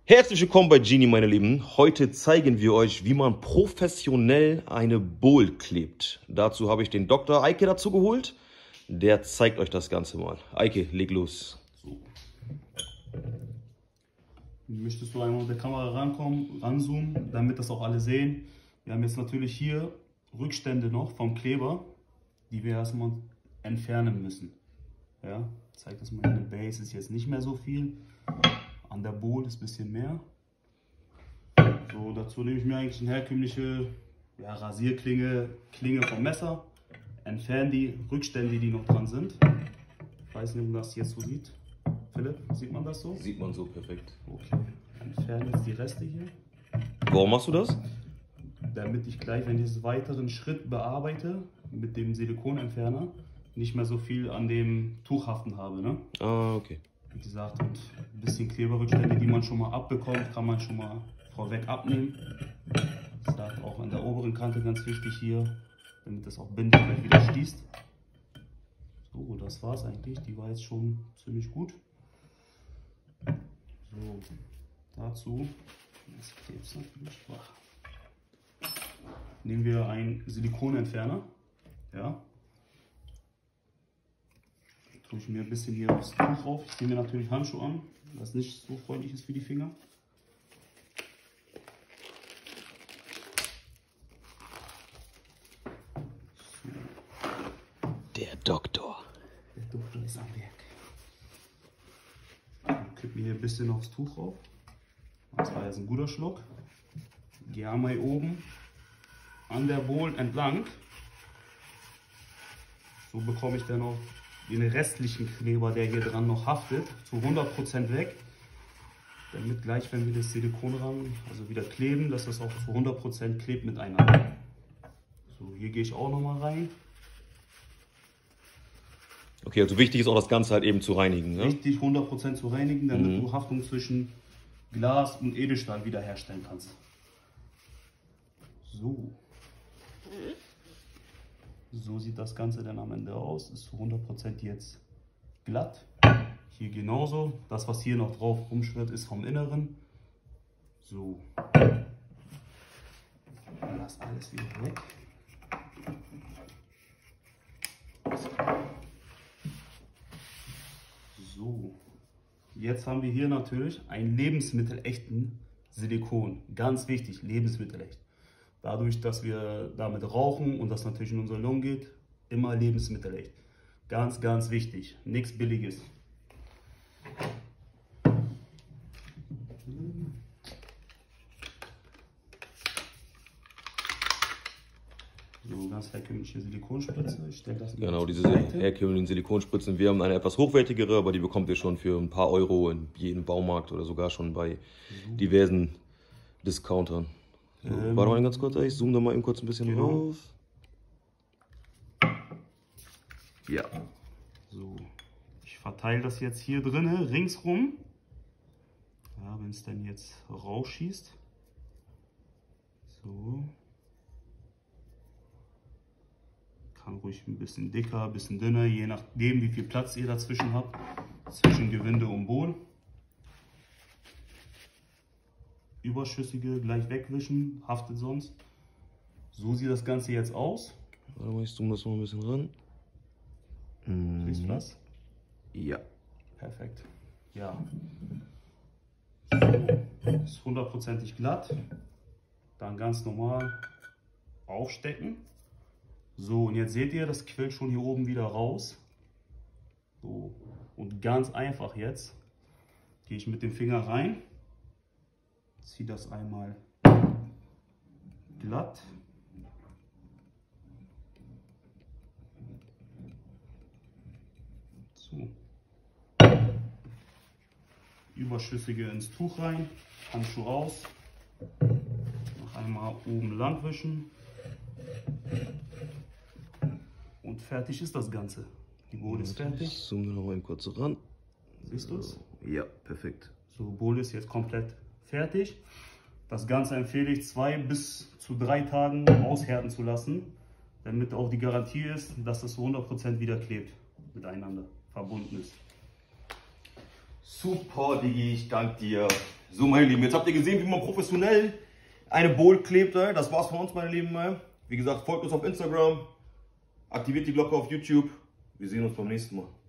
Herzlich willkommen bei Genie, meine Lieben. Heute zeigen wir euch, wie man professionell eine Bowl klebt. Dazu habe ich den Dr. Eike dazu geholt. Der zeigt euch das Ganze mal. Eike, leg los. So. Möchtest du einmal mit der Kamera rankommen, ranzoomen, damit das auch alle sehen. Wir haben jetzt natürlich hier Rückstände noch vom Kleber, die wir erstmal entfernen müssen. Ja, zeigt das mal, in der Base ist jetzt nicht mehr so viel. An der Bowl ist ein bisschen mehr. So, dazu nehme ich mir eigentlich eine herkömmliche Rasierklinge vom Messer. Entferne die Rückstände, die noch dran sind. Ich weiß nicht, ob man das jetzt so sieht. Philipp, sieht man das so? Sieht man so perfekt. Okay, entferne jetzt die Reste hier. Warum machst du das? Damit ich gleich, wenn ich diesen weiteren Schritt bearbeite, mit dem Silikonentferner, nicht mehr so viel an dem Tuch haften habe. Ne? Ah, okay. Wie gesagt, und ein bisschen Kleberrückstände, die man schon mal abbekommt, kann man schon mal vorweg abnehmen. Das ist auch an der oberen Kante ganz wichtig hier, damit das auch bindet gleich wieder schließt. So, das war es eigentlich. Die war jetzt schon ziemlich gut. So, dazu, das Krebs natürlich schwach. Nehmen wir einen Silikonentferner. Ja. Tue ich mir ein bisschen hier aufs Tuch drauf. Ich ziehe mir natürlich Handschuhe an, was nicht so freundlich ist für die Finger. So. Der Doktor. Der Doktor ist am Werk. Ich kippe mir hier ein bisschen aufs Tuch drauf. Das war jetzt ein guter Schluck. Gehe einmal hier oben an der Bowl entlang. So bekomme ich dann auch den restlichen Kleber, der hier dran noch haftet, zu 100% weg. Damit gleich, wenn wir das Silikon ran, also wieder kleben, dass das auch zu 100% klebt miteinander. So, hier gehe ich auch nochmal rein. Okay, also wichtig ist auch das Ganze halt eben zu reinigen. Ne? Richtig 100% zu reinigen, damit du Haftung zwischen Glas und Edelstahl wiederherstellen kannst. So. So sieht das Ganze dann am Ende aus. Ist zu 100% jetzt glatt. Hier genauso. Das, was hier noch drauf rumschwirrt, ist vom Inneren. So. Lass alles wieder weg. So. Jetzt haben wir hier natürlich einen lebensmittelechten Silikon. Ganz wichtig, lebensmittelecht. Dadurch, dass wir damit rauchen und das natürlich in unsere Lungen geht, immer lebensmittelecht. Ganz, ganz wichtig. Nichts Billiges. So, ganz herkömmliche Silikonspritze. Ich stelle das Genau, diese herkömmlichen Silikonspritzen. Wir haben eine etwas hochwertigere, aber die bekommt ihr schon für ein paar Euro in jedem Baumarkt oder sogar schon bei diversen Discountern. So, warte mal ganz kurz, ich zoome da mal eben kurz ein bisschen raus. Ja. So, ich verteile das jetzt hier drin ringsrum. Ja, wenn es dann jetzt rausschießt. So. Kann ruhig ein bisschen dicker, ein bisschen dünner, je nachdem wie viel Platz ihr dazwischen habt. Zwischen Gewinde und Boden. Überschüssige gleich wegwischen, haftet sonst. So sieht das Ganze jetzt aus. Warte mal, ich zoome das mal ein bisschen ran. Siehst du das? Ja. Perfekt. Ja. So. Ist 100%ig glatt. Dann ganz normal aufstecken. So, und jetzt seht ihr, das quillt schon hier oben wieder raus. So. Und ganz einfach jetzt gehe ich mit dem Finger rein. Ziehe das einmal glatt. So. Überschüssige ins Tuch rein, Handschuh raus. Noch einmal oben lang wischen. Und fertig ist das Ganze. Die Bowl ist fertig. Ich zoome noch mal kurz ran. Siehst du es? Ja, perfekt. So, Bowl ist jetzt komplett fertig. Das Ganze empfehle ich 2 bis zu 3 Tagen aushärten zu lassen, damit auch die Garantie ist, dass das zu 100% wieder klebt, miteinander verbunden ist. Super, Digi, ich danke dir. So, meine Lieben, jetzt habt ihr gesehen, wie man professionell eine Bowl klebt. Das war's von uns, meine Lieben. Wie gesagt, folgt uns auf Instagram, aktiviert die Glocke auf YouTube. Wir sehen uns beim nächsten Mal.